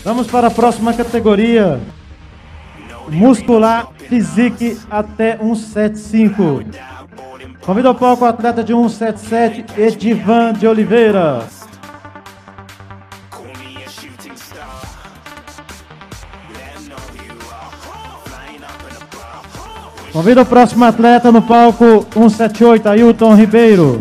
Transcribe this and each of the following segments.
Vamos para a próxima categoria. Muscular Physique até 175. Convido ao palco o atleta de 177, Edivan de Oliveira. Convido o próximo atleta no palco 178, Ailton Ribeiro.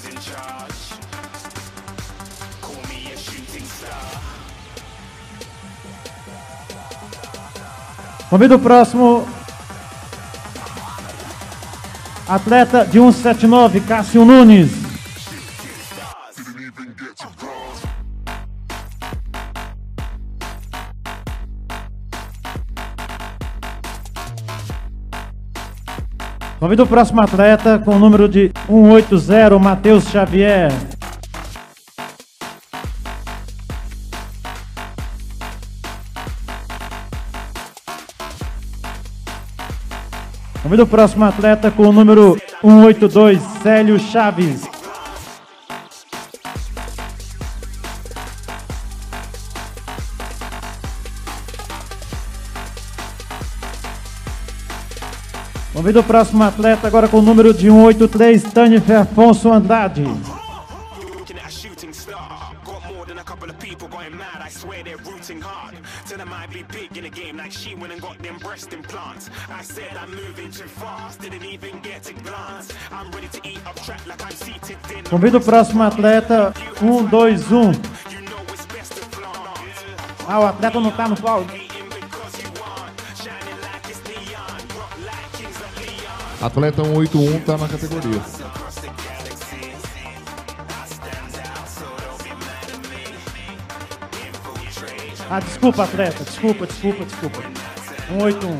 Convido o próximo atleta de 179, Cássio Nunes. Convido o próximo atleta com o número de 180, Matheus Xavier. Convido o próximo atleta com o número 182, Célio Chaves. Convido o próximo atleta agora com o número de 183, Tânifer Afonso Andrade. Convido o próximo atleta 121. O atleta não está no palco. Atleta 181 está na categoria. Desculpa, atleta. Desculpa. 181.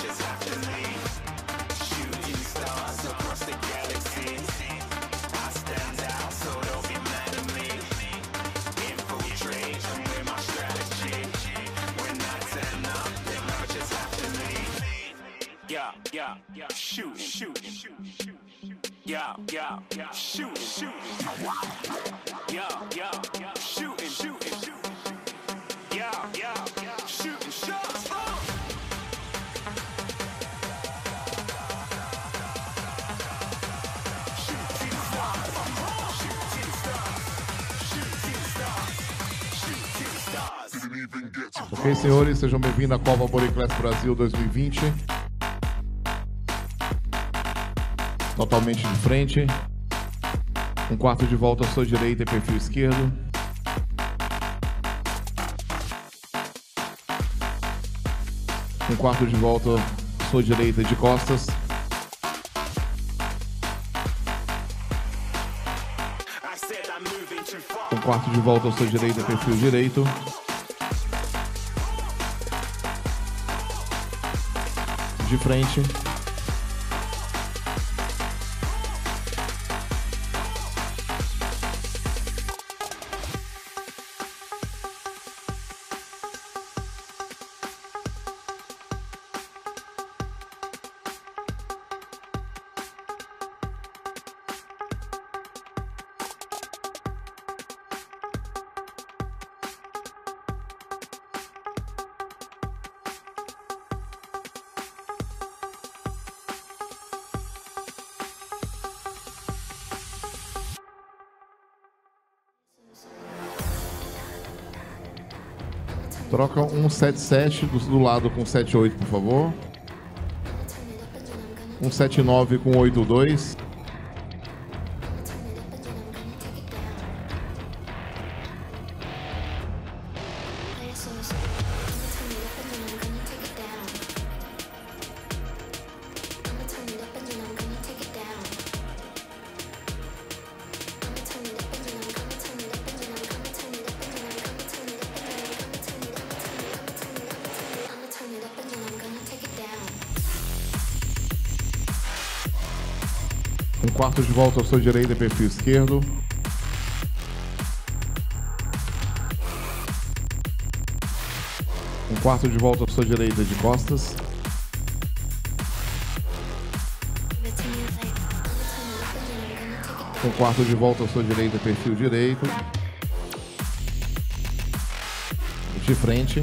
Ok, senhores, sejam bem-vindos à Cova Bodyclass Brasil 2020. Totalmente de frente. Um quarto de volta à sua direita e perfil esquerdo. Um quarto de volta à sua direita de costas. Um quarto de volta à sua direita, perfil direito. De frente. Troca 177 do lado com 78, por favor. 179 com 82. Um quarto de volta à sua direita, perfil esquerdo. Um quarto de volta à sua direita de costas. Um quarto de volta à sua direita, perfil direito. de frente.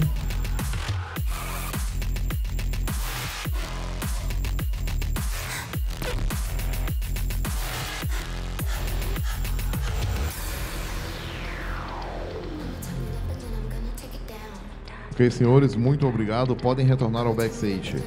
Ok, senhores, muito obrigado. Podem retornar ao backstage.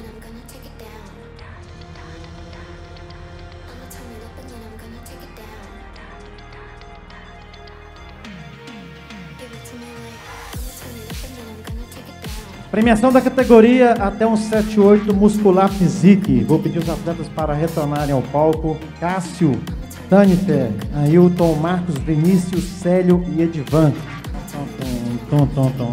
Premiação da categoria até um 7-8 muscular physique. Vou pedir os atletas para retornarem ao palco. Cássio, Tânifer, Ailton, Marcos, Vinícius, Célio e Edivan. Tom.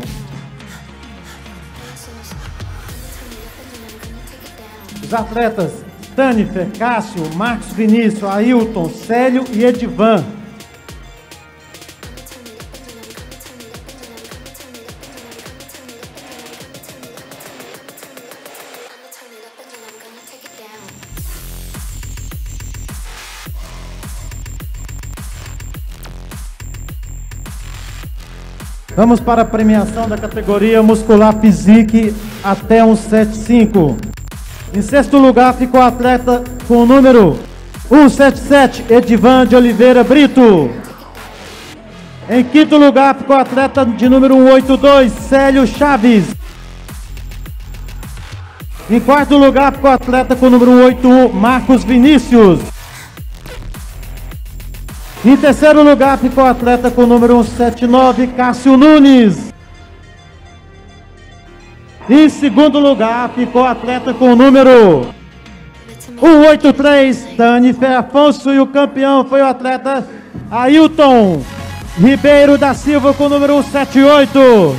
Os atletas Tânifer, Cássio, Marcos, Vinícius, Ailton, Célio e Edivan. Vamos para a premiação da categoria muscular physique até um 7-5. Em sexto lugar ficou o atleta com o número 177, Edivan de Oliveira Brito. Em quinto lugar ficou o atleta de número 182, Célio Chaves. Em quarto lugar ficou o atleta com o número 181, Marcos Vinícius. Em terceiro lugar ficou o atleta com o número 179, Cássio Nunes. Em segundo lugar ficou o atleta com o número 183, Tânifer Afonso. E o campeão foi o atleta Ailton Ribeiro da Silva com o número 178.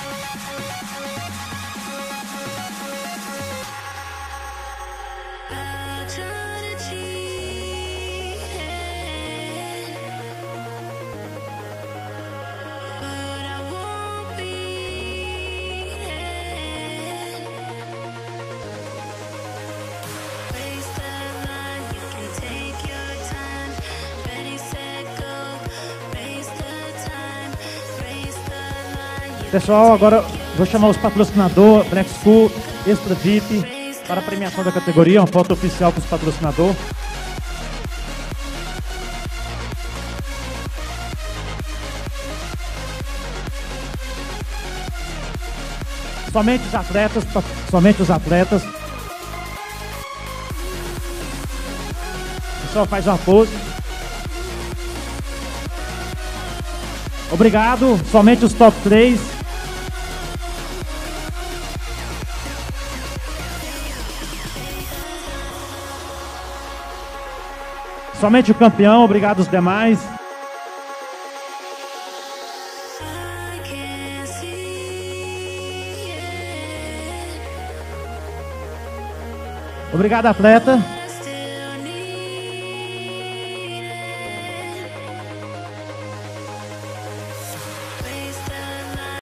Pessoal, agora vou chamar os patrocinadores, Black School, Extra VIP, para a premiação da categoria, uma foto oficial com os patrocinadores. Somente os atletas, somente os atletas. O pessoal faz uma pose. Obrigado, somente os top 3. Somente o campeão, obrigado os demais. Obrigado, atleta.